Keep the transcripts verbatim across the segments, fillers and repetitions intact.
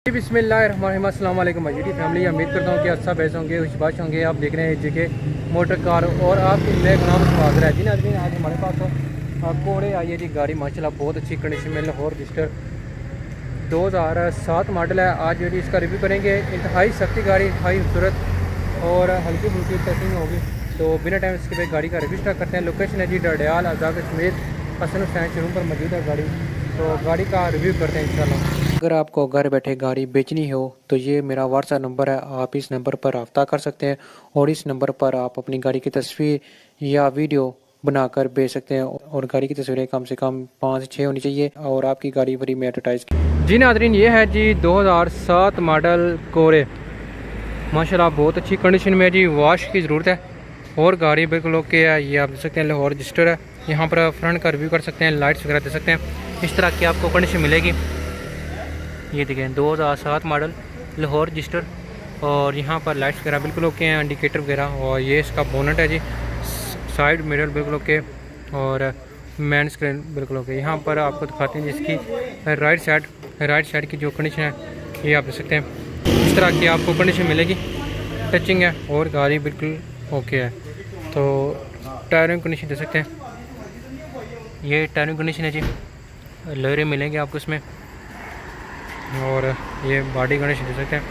बिस्मिल्लाहिर्रहमानिर्रहीम, अस्सलाम वालेकुम जी फैमिली। उम्मीद करता हूँ कि अच्छा बैस होंगे, खुशबाश होंगे। आप देख रहे हैं जेके मोटर कार और आपके नए नाम स्वागत है जी नाज़रीन। आज हमारे पास कोड़े आई है जी गाड़ी, माशाल्लाह बहुत अच्छी कंडीशन में लाहौर रजिस्टर दो हज़ार सात मॉडल है। आज जो इसका रिव्यू करेंगे। इंतहाई सख्ती गाड़ी, इंतहाई खूबसूरत और हल्की फुल्की टेस्टिंग होगी। तो बिना टाइम इसके बाद गाड़ी का रिव्यू स्टार्ट करते हैं। लोकेशन है जी डडियाल आज़ाद समेत हसन हुसैन शोरूम पर मौजूद है गाड़ी। तो गाड़ी का रिव्यू करते हैं इंशाल्लाह। अगर आपको घर बैठे गाड़ी बेचनी हो तो ये मेरा व्हाट्सएप नंबर है, आप इस नंबर पर रब्ता कर सकते हैं और इस नंबर पर आप अपनी गाड़ी की तस्वीर या वीडियो बनाकर बेच सकते हैं। और गाड़ी की तस्वीरें कम से कम पाँच से छः होनी चाहिए और आपकी गाड़ी फ्री में एडवर्टाइज की। जी नाज़रीन, ये है जी दो हज़ार सात मॉडल कोरे, माशाल्लाह बहुत अच्छी कंडीशन में है जी। वॉश की ज़रूरत है और गाड़ी बिल्कुल ओके है। ये आप देख सकते हैं लाहौर रजिस्टर है। यहाँ पर फ्रंट का रिव्यू कर सकते हैं, लाइट्स वगैरह दे सकते हैं। इस तरह की आपको कंडीशन मिलेगी। ये देखें दो हज़ार सात मॉडल लाहौर रजिस्टर और यहाँ पर लाइट्स वगैरह बिल्कुल ओके हैं, इंडिकेटर वगैरह। और ये इसका बोनट है जी, साइड मिरर बिल्कुल ओके और मेन स्क्रीन बिल्कुल ओके। यहाँ पर आपको दिखाते हैं जिसकी राइट साइड राइट साइड की जो कंडीशन है ये आप देख सकते हैं। इस तरह की आपको कंडीशन मिलेगी, टचिंग है और गाड़ी बिल्कुल ओके है। तो टायरों की कंडीशन दे सकते हैं, ये टायरों की कंडीशन है जी, लहरें मिलेंगे आपको इसमें। और ये बॉडी कंडीशन दे सकते हैं,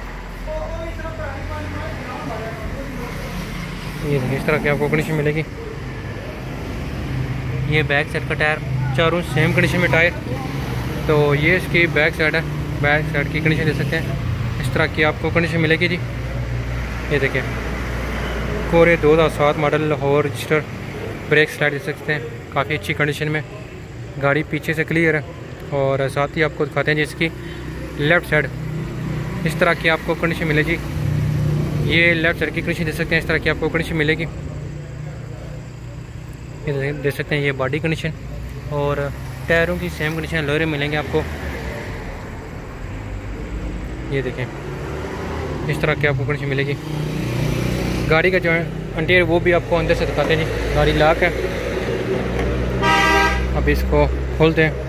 ये इस तरह की आपको कंडीशन मिलेगी। ये बैक साइड का टायर, चारों सेम कंडीशन में टायर। तो ये इसकी बैक साइड है, बैक साइड की कंडीशन दे सकते हैं। इस तरह की आपको कंडीशन मिलेगी जी। ये देखिए कोरे दो हज़ार सात model Lahore register, brake slide दे सकते हैं, काफ़ी अच्छी कंडीशन में। गाड़ी पीछे से क्लियर है और साथ ही आपको दिखाते हैं जी इसकी लेफ़्ट साइड इस तरह की आपको कंडीशन मिलेगी। ये लेफ़्ट साइड की कंडीशन दे सकते हैं, इस तरह की आपको कंडीशन मिलेगी। ये दे सकते हैं ये बॉडी कंडीशन और टायरों की सेम कंडीशन, लोरे मिलेंगे आपको। ये देखें इस तरह की आपको कंडीशन मिलेगी। गाड़ी का जो है इंटीरियर वो भी आपको अंदर से दिखाते हैं जी। गाड़ी लॉक है, अब इसको खोलते हैं।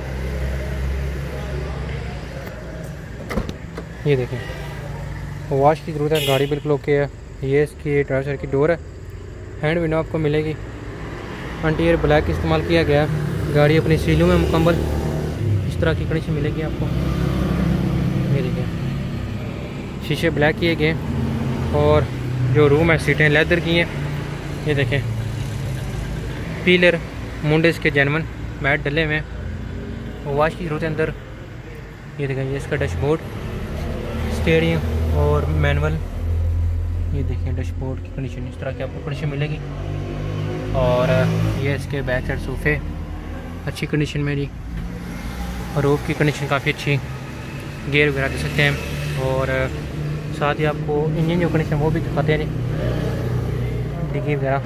ये देखें वॉश की ज़रूरत है, गाड़ी बिल्कुल ओके है। ये इसकी ड्राइवर साइड की डोर है, हैंड विंडो आपको मिलेगी। इंटीरियर ब्लैक इस्तेमाल किया गया है, गाड़ी अपनी सीलों में मुकम्मल इस तरह की कंडीशन मिलेगी आपको। ये देखें शीशे ब्लैक किए गए और जो रूम है सीटें लेदर की हैं। ये देखें पीलर मुंडे इसके जेनवन मैट डले हुए हैं, वॉश की ज़रूरत है अंदर। ये देखें ये इसका डैशबोर्ड, स्टीयरिंग और मैनुअल। ये देखें डैशबोर्ड की कंडीशन इस तरह की आपको कंडीशन मिलेगी। और ये इसके बैक साइड सोफे अच्छी कंडीशन में जी, और रूफ की कंडीशन काफ़ी अच्छी, गेयर वगैरह दे सकते हैं। और साथ ही आपको इंजन जो कंडीशन वो भी दिखाते हैं जी, डिग्गी वगैरह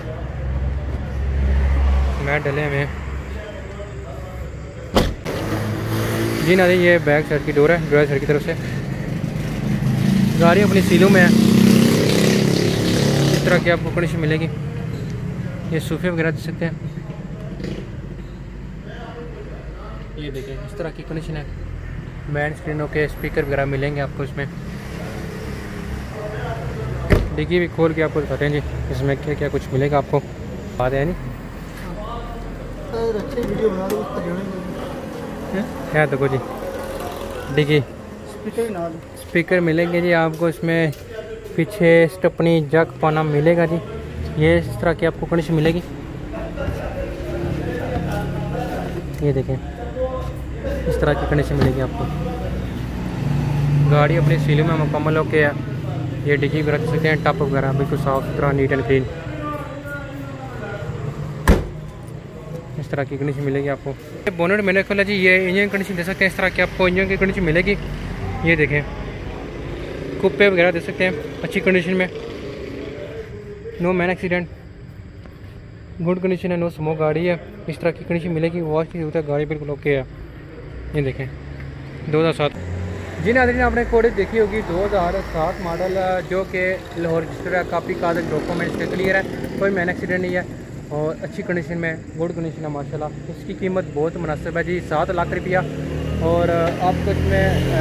मैट डले हुए हैं जी। ना ये बैक साइड की डोर है ड्राइवर साइड की तरफ से। गाड़ी अपनी सीलों में है, इस तरह की आपको कंडीशन मिलेगी। ये सोफे वगैरह दे सकते हैं। ये देखें इस तरह की कंडीशन है, मैन स्क्रीनों के स्पीकर वगैरह मिलेंगे आपको इसमें। डिग्गी भी खोल के आपको दिखाते हैं जी इसमें क्या क्या कुछ मिलेगा आपको। बात है नहीं क्या देखो जी, डिग्गी स्पीकर मिलेंगे जी आपको इसमें, पीछे स्टपनी जग पाना मिलेगा जी। ये इस तरह की आपको कंडीशन मिलेगी। ये देखें इस तरह की कंडीशन मिलेगी आपको। गाड़ी अपनी सीलों में मुकम्मल होके है। ये डिग्गी वगैरह दे सकते हैं, टॉप वगैरह बिल्कुल साफ सुथरा नीट एंड क्लीन इस तरह की कंडीशन मिलेगी आपको। बोनट मैंने खोला जी, ये इंजन कंडीशन दे सकते हैं, इस तरह की आपको इंजन की कंडीशन मिलेगी। ये देखें कुप्पे वगैरह दे सकते हैं अच्छी कंडीशन में, no man accident, good condition है, नो स्मोक गाड़ी है। इस तरह की कंडीशन मिलेगी। वॉश की जरूरत है, गाड़ी बिल्कुल ओके है। ये देखें दो हज़ार सात जी नाज़रीन, आपने कोड़े देखी होगी दो हज़ार सात मॉडल जो कि लाहौर रजिस्टर है। काफ़ी कागज डॉक्यूमेंट्स के क्लियर है, कोई मैन एक्सीडेंट नहीं है और अच्छी कंडीशन में, गुड कंडीशन है माशाल्लाह। इसकी कीमत बहुत मुनासिब है जी, सात लाख रुपया। और आपको इसमें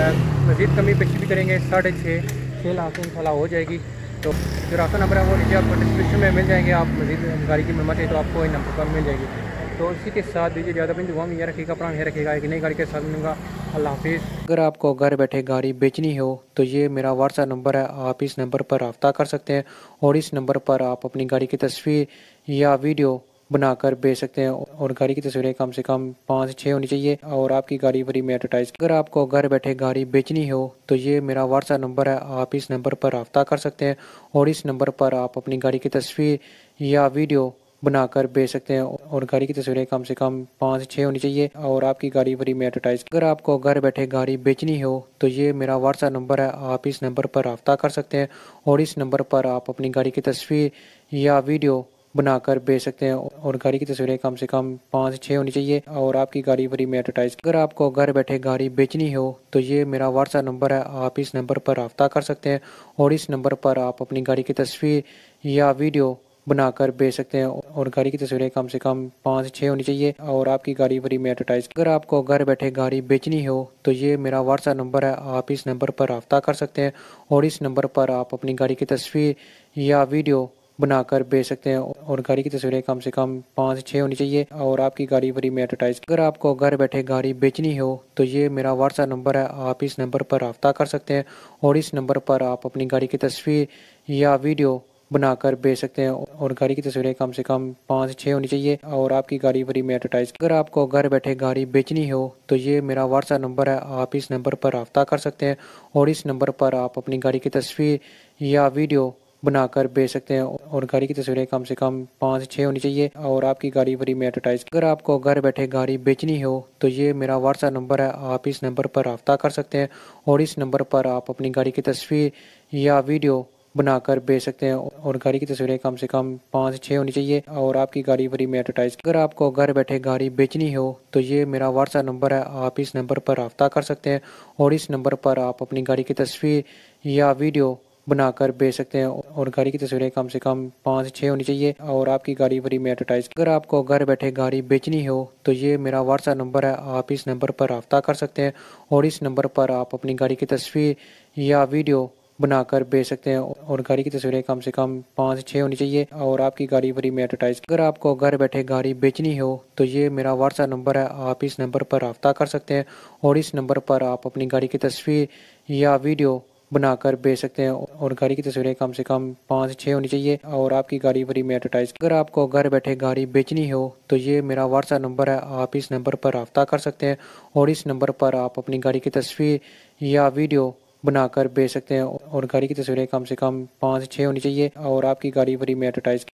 मज़ीद कमी पेशी भी करेंगे, साढ़े छः छः लाख इंशाल्लाह हो जाएगी। तो जो रास्ता नंबर है वो नीचे आपको डिस्क्रिप्शन में मिल जाएंगे। आप मज़ीद गाड़ी की मरम्मत है तो आपको इन नंबर पर मिल जाएगी। तो इसी के साथ दीजिए ज़्यादा अपनी दुआ में ये रखिएगा, अपना ये रखिएगा, एक नई गाड़ी के साथ मिलूँगा। अल्लाह हाफिज़। अगर आपको घर बैठे गाड़ी बेचनी हो तो ये मेरा व्हाट्सएप नंबर है, आप इस नंबर पर रब्ता कर सकते हैं और इस नंबर पर आप अपनी गाड़ी की तस्वीर या वीडियो बनाकर बेच सकते हैं। और गाड़ी की तस्वीरें कम से कम पाँच छः होनी चाहिए और आपकी गाड़ी बड़ी में एडवर्टाइज। अगर आपको घर बैठे गाड़ी बेचनी हो तो ये मेरा व्हाट्सएप नंबर है, आप इस नंबर पर रब्ता कर सकते हैं और इस नंबर पर आप अपनी गाड़ी की तस्वीर या वीडियो बनाकर बेच सकते हैं। और गाड़ी की तस्वीरें कम से कम पाँच छः होनी चाहिए और आपकी गाड़ी बड़ी में एडवर्टाइज। अगर आपको घर बैठे गाड़ी बेचनी हो तो ये मेरा व्हाट्सएप नंबर है, आप इस नंबर पर रब्ता कर सकते हैं और इस नंबर पर आप अपनी गाड़ी की तस्वीर या वीडियो बनाकर बेच सकते हैं। और गाड़ी की तस्वीरें कम से कम पाँच छः होनी चाहिए और आपकी गाड़ी बड़ी में एडवर्टाइज। अगर आपको घर बैठे गाड़ी बेचनी हो तो ये मेरा व्हाट्सएप नंबर है, आप इस नंबर पर रब्ता कर सकते हैं और इस नंबर पर आप अपनी गाड़ी की तस्वीर या वीडियो बनाकर बेच सकते हैं। और गाड़ी की तस्वीरें कम से कम पाँच छः होनी चाहिए और आपकी गाड़ी बड़ी में एडवर्टाइज। अगर आपको घर बैठे गाड़ी बेचनी हो तो ये मेरा व्हाट्सएप नंबर है, आप इस नंबर पर रब्ता कर सकते हैं और इस नंबर पर आप अपनी गाड़ी की तस्वीर या वीडियो बनाकर बेच सकते हैं। और गाड़ी की तस्वीरें कम से कम पाँच छः होनी चाहिए और आपकी गाड़ी बड़ी में एडवर्टाइज। अगर आपको घर बैठे गाड़ी बेचनी हो तो ये मेरा व्हाट्सएप नंबर है, आप इस नंबर पर रब्ता कर सकते हैं और इस नंबर पर आप अपनी गाड़ी की तस्वीर या वीडियो बनाकर बेच सकते हैं। और गाड़ी की तस्वीरें कम से कम पाँच छः होनी चाहिए और आपकी गाड़ी बड़ी में एडवर्टाइज। अगर आपको घर बैठे गाड़ी बेचनी हो तो ये मेरा व्हाट्सएप नंबर है, आप इस नंबर पर रब्ता कर सकते हैं और इस नंबर पर आप अपनी गाड़ी की तस्वीर या वीडियो बनाकर बेच सकते हैं। और गाड़ी की तस्वीरें कम से कम पाँच छः होनी चाहिए और आपकी गाड़ी बड़ी में एडवर्टाइज। अगर आपको घर बैठे गाड़ी बेचनी हो तो ये मेरा व्हाट्सएप नंबर है, आप इस नंबर पर रब्ता कर सकते हैं और इस नंबर पर आप अपनी गाड़ी की तस्वीर या वीडियो बनाकर बेच सकते हैं। और गाड़ी की तस्वीरें कम से कम पाँच छः होनी चाहिए और आपकी गाड़ी बड़ी में एडवर्टाइज। अगर आपको घर बैठे गाड़ी बेचनी हो तो ये मेरा व्हाट्सएप नंबर है, आप इस नंबर पर रब्ता कर सकते हैं और इस नंबर पर आप अपनी गाड़ी की तस्वीर या वीडियो बनाकर बेच सकते हैं। और गाड़ी की तस्वीरें कम से कम पाँच छः होनी चाहिए और आपकी गाड़ी बड़ी में एडवर्टाइज। अगर आपको घर बैठे गाड़ी बेचनी हो तो ये मेरा व्हाट्सएप नंबर है, आप इस नंबर पर रब्ता कर सकते हैं और इस नंबर पर आप अपनी गाड़ी की तस्वीर या वीडियो बनाकर बेच सकते हैं। और गाड़ी की तस्वीरें कम से कम पाँच छः होनी चाहिए और आपकी गाड़ी बड़ी में एडवर्टाइज। अगर आपको घर बैठे गाड़ी बेचनी हो तो ये मेरा व्हाट्सएप नंबर है, आप इस नंबर पर रब्ता कर सकते हैं और इस नंबर पर आप अपनी गाड़ी की तस्वीर या वीडियो बनाकर बेच सकते हैं। और गाड़ी की तस्वीरें कम से कम पाँच छः होनी चाहिए और आपकी गाड़ी बड़ी में एडवर्टाइज। अगर आपको घर बैठे गाड़ी बेचनी हो तो ये मेरा व्हाट्सएप नंबर है, आप इस नंबर पर रब्ता कर सकते हैं और इस नंबर पर आप अपनी गाड़ी की तस्वीर या वीडियो बनाकर बेच सकते हैं। और गाड़ी की तस्वीरें कम से कम पाँच छः होनी चाहिए और आपकी गाड़ी बड़ी में एडवर्टाइज।